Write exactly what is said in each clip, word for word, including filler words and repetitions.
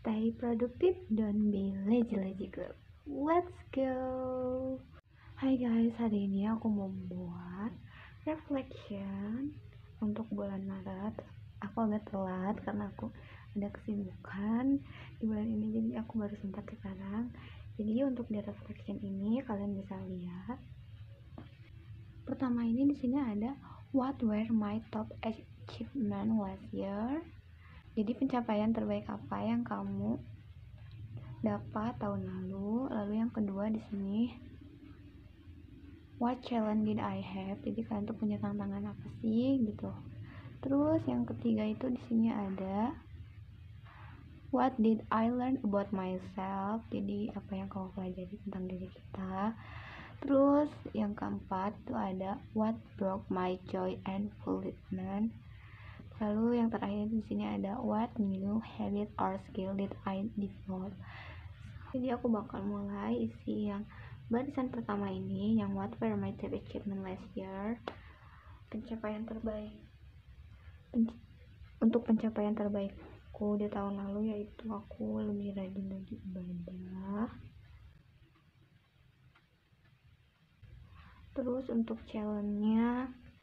Stay productive, don't be lazy-lazy girl. Let's go. Hai guys, hari ini aku mau buat reflection untuk bulan Maret. Aku agak telat karena aku ada kesibukan di bulan ini, jadi aku baru sempat sekarang. Jadi untuk di reflection ini kalian bisa lihat. Pertama ini di sini ada what were my top achievement last year. Jadi pencapaian terbaik apa yang kamu dapat tahun lalu. Lalu yang kedua di sini what challenge did I have. Jadi kalian tuh punya tantangan apa sih gitu. Terus yang ketiga itu di sini ada what did I learn about myself. Jadi apa yang kamu pelajari tentang diri kita. Terus yang keempat itu ada what broke my joy and fulfillment. Lalu yang terakhir di sini ada what new habit or skill did I develop. Jadi aku bakal mulai isi yang barisan pertama ini, yang what were my top achievement last year. Pencapaian terbaik Pen- untuk pencapaian terbaikku di tahun lalu yaitu aku lebih rajin lagi ibadah. Terus untuk challenge-nya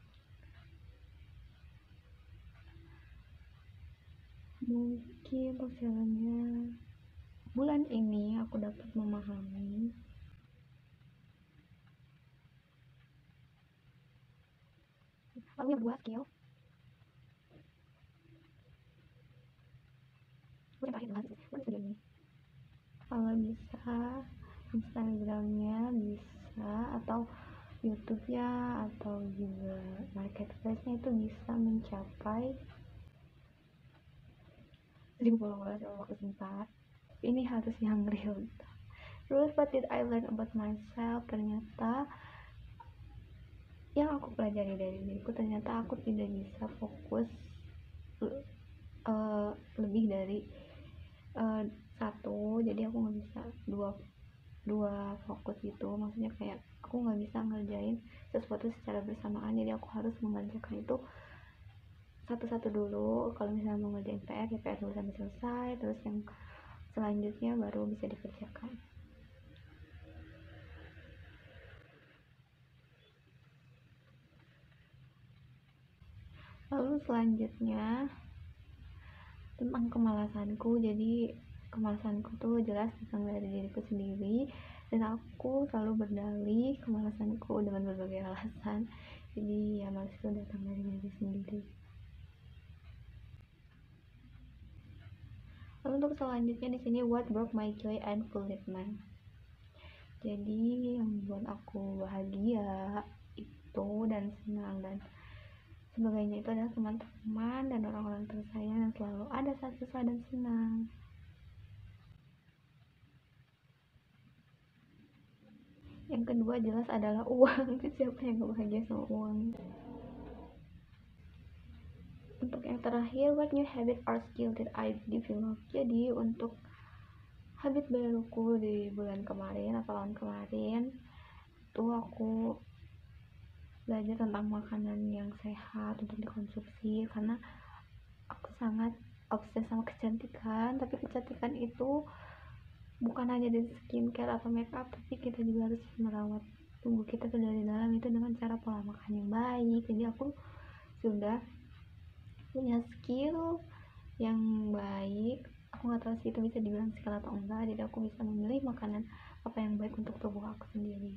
mungkin untuk challenge-nya bulan ini aku dapat memahami lalu yang kedua skill. Yang terakhir adalah ini kalau bisa Instagramnya bisa, atau YouTube-nya, atau juga marketplace-nya itu bisa mencapai seribu followers dalam waktu singkat. Ini harus yang real. Terus what did I learn about myself. Ternyata yang aku pelajari dari diriku, ternyata aku tidak bisa fokus uh, lebih dari uh, satu. Jadi aku nggak bisa dua dua fokus gitu. Maksudnya kayak aku nggak bisa ngerjain sesuatu secara bersamaan. Jadi aku harus mengerjakan itu satu-satu dulu. Kalau misalnya mau ngerjain P R, ya P R dulu sampai selesai. Terus yang selanjutnya baru bisa dikerjakan. Lalu selanjutnya tentang kemalasanku. Jadi kemalasanku tuh jelas datang dari diriku sendiri, dan aku selalu berdalih kemalasanku dengan berbagai alasan. Jadi ya malas itu datang dari diri sendiri. Lalu untuk selanjutnya di sini what broke my joy and fulfillment. Jadi yang membuat aku bahagia itu dan senang dan sebagainya itu adalah teman-teman dan orang-orang tersayang yang selalu ada saat susah dan senang. Yang kedua jelas adalah uang. Siapa yang gak bahagia sama uang. Untuk yang terakhir what new habit or skill did I develop. Jadi untuk habit baruku di bulan kemarin atau tahun kemarin itu aku belajar tentang makanan yang sehat untuk dikonsumsi, karena aku sangat obses sama kecantikan. Tapi kecantikan itu bukan hanya dari skincare atau makeup, tapi kita juga harus merawat tubuh kita dari dalam itu dengan cara pola makan yang baik. Jadi aku sudah punya skill yang baik. Aku nggak tahu sih itu bisa dibilang skill atau enggak. Jadi aku bisa memilih makanan apa yang baik untuk tubuh aku sendiri.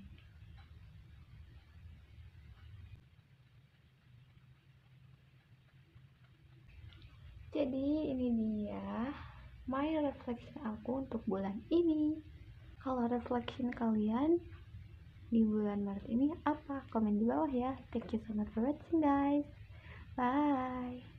Jadi ini dia my reflection aku untuk bulan ini. Kalau reflection kalian di bulan Maret ini apa? Komen di bawah ya. Thank you so much for watching guys. Bye.